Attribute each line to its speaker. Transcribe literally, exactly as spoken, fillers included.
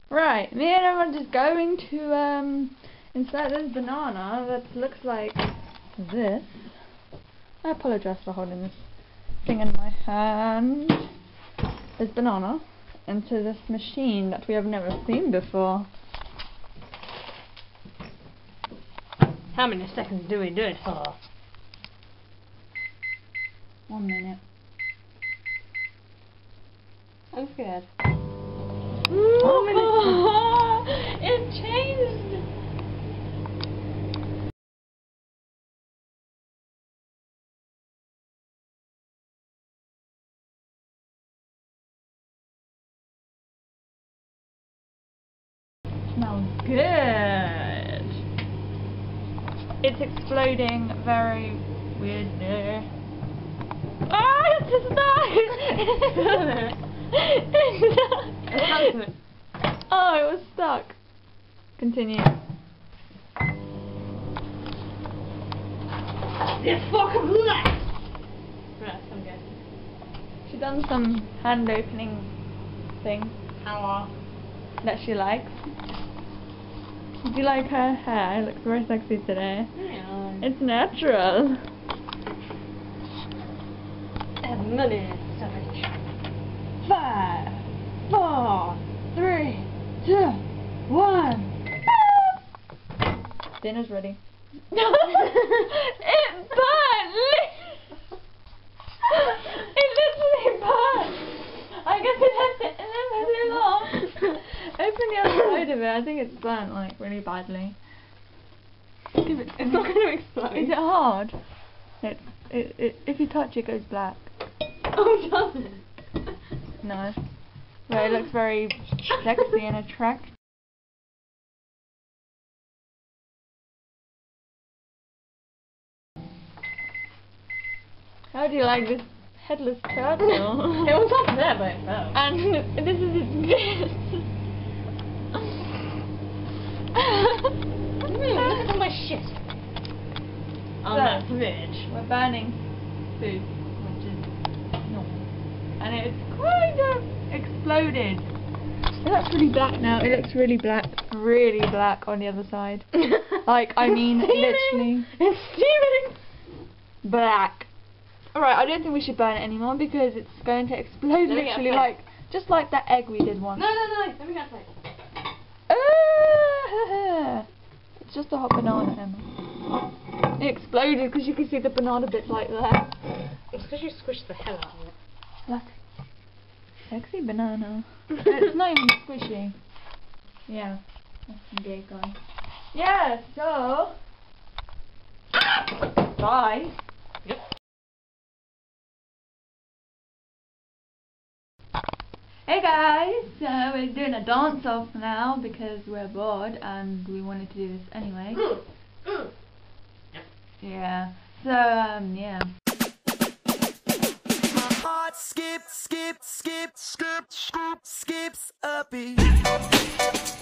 Speaker 1: Right, me and Emma are just going to um, insert this banana that looks like this. I apologise for holding this thing in my hand. This banana into this machine that we have never seen before.
Speaker 2: How many seconds do we do it for?
Speaker 1: One minute.
Speaker 2: I'm scared.
Speaker 1: Oh, it changed! Smells good! It's exploding very weirdly. Ah, it's stuck! It's stuck! Oh, it was stuck. Continue.
Speaker 2: This fucking left! Right, I'm good.
Speaker 1: She done some hand opening thing
Speaker 2: How
Speaker 1: that she likes. Do you like her hair? It looks very sexy today.
Speaker 2: Yeah.
Speaker 1: It's natural.
Speaker 2: Have money, savage. Five, four, three, two, one.
Speaker 1: Dinner's ready. It burned! It literally burned! I guess it left it in there for too long. Open the other side of it. I think it's burnt like really badly. Give it.
Speaker 2: It's not going to explode.
Speaker 1: Is it hard? It, it, it, if you touch it, it goes black.
Speaker 2: Oh, does it?
Speaker 1: No. But it looks very sexy and attractive. How do you like this headless turtle?
Speaker 2: It was up there, but it fell.
Speaker 1: And this is its bit.
Speaker 2: Mm, look at all my shit. On
Speaker 1: So,
Speaker 2: that fridge.
Speaker 1: We're burning food, which is normal. And it's kind of exploded. It looks really black now. It looks really black. Really black on the other side. Like, I mean, literally.
Speaker 2: It's steaming!
Speaker 1: Black. Alright, I don't think we should burn it anymore because it's going to explode
Speaker 2: Let me get a
Speaker 1: literally
Speaker 2: plate.
Speaker 1: like, just like that egg we did once.
Speaker 2: No, no, no, let me get a plate.
Speaker 1: Ah, it's just a hot banana, Emma. It exploded because you can see the banana bits like that.
Speaker 2: It's because you squished the hell out of it.
Speaker 1: Look. Sexy banana. It's not even squishy. Yeah. That's some gay guy. Yeah, so... Bye.
Speaker 2: Yep.
Speaker 1: Hey guys, so we're doing a dance off now because we're bored and we wanted to do this anyway.
Speaker 2: Mm. Mm.
Speaker 1: Yeah. So um yeah.
Speaker 3: My heart skip, skip, skip, skip, skip, skips a beat.